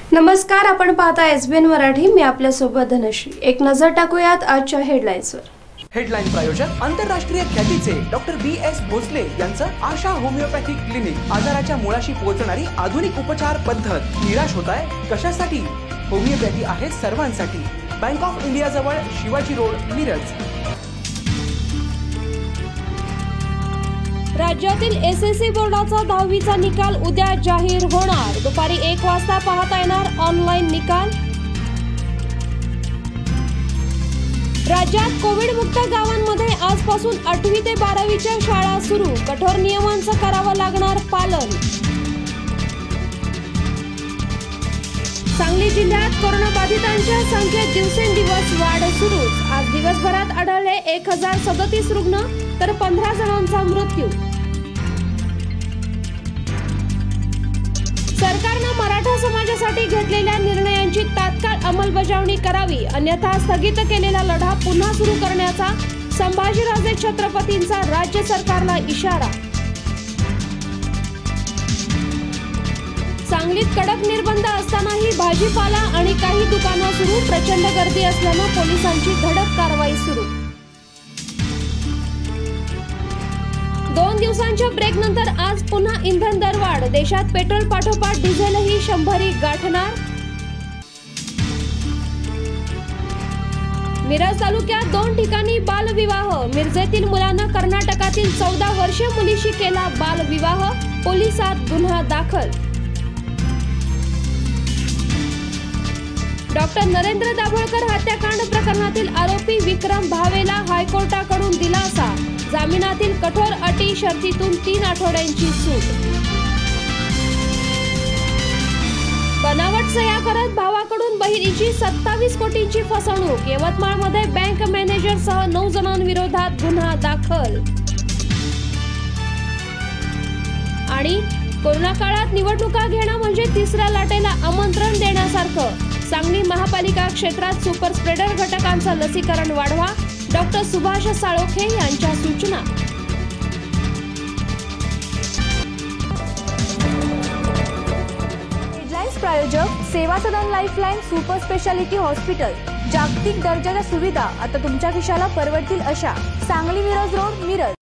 नमस्कार, आपण पाहता एसबीएन मराठी. मी आपल्या सोबत धनश्री. एक नजर टाकूयात आजच्या हेडलाईन्सवर. हेडलाईन प्रायोजक आंतरराष्ट्रीय ख्यातीचे डॉक्टर BS भोसले यांचं आशा होमिओपॅथिक क्लिनिक. आजाराच्या मुळाशी पोहोचणारी आधुनिक उपचार पद्धत. निराश होताय कशासाठी? होमिओपॅथी आहे सर्वांसाठी. बँक ऑफ इंडिया जवळ शिवाजी रोड, मिरज. राज्यातील SSC बोर्डाचा 10वीचा निकाल उद्या जाहीर होणार. दुपारी 1 वाजता पाहता येणार ऑनलाईन निकाल. राज्यात कोविड-मुक्त गावांमध्ये आजपासून 8वी ते 12वीच्या शाळा सुरू. कठोर नियमांचं करावं लागणार पालन. सांगली जिल्ह्यात कोरोनाबाधितांच्या संख्येत दिवसेंदिवस वाढ सुरूच. आज दिवसभरात आढळले 1037 रुग्ण तर 15 जणांचा मृत्यू. सरकारनं मराठा समाजासाठी घेतलेल्या निर्णयांची तात्काळ अंमलबजावणी करावी, अन्यथा स्थगित केलेला लढा पुन्हा सुरू करण्याचा संभाजीराजे छत्रपतींचा राज्य सरकारला इशारा. सांगलीत कडक निर्बंध असतानाही भाजीपाला आणि काही दुकानं सुरू. प्रचंड गर्दी असल्यानं पोलिसांची धडक कारवाई सुरू. 2 दिवसांच्या ब्रेकनंतर आज पुन्हा इंधन दरवाढ. देशात पेट्रोल पाठोपाठ डिझेलही 100 गाठणार. मिरज तालुक्यात 2 ठिकाणी बालविवाह. मिरजेतील मुलानं कर्नाटकातील 14 वर्षीय मुलीशी केला बालविवाह. पोलिसात गुन्हा दाखल. डॉक्टर नरेंद्र दाभोळकर हत्याकांड प्रकरणातील आरोपी विक्रम भावेला हायकोर्टाकडून दिलासा. जामिनातील कठोर अटी शर्तीतून 3 आठवड्यांची सूट. बनावट सह्या करत भावाकडून बहिणीची 27 कोटींची फसवणूक. यवतमाळमध्ये बँक मॅनेजरसह 9 जणांविरोधात गुन्हा दाखल. आणि कोरोना काळात निवडणुका घेणं म्हणजे तिसऱ्या लाटेला आमंत्रण देण्यासारखं. सांगली महापालिका क्षेत्रात सुपर स्प्रेडर घटकांचं लसीकरण वाढवा. डॉक्टर सुभाष साळोखे यांच्या सूचना. हेडलाईन्स प्रायोजक Seva Sadan lifeline super speciality hospital. जागतिक दर्जाच्या सुविधा आता तुमच्या खिशाला परवडतील अशा. सांगली मिरज रोड, मिरज.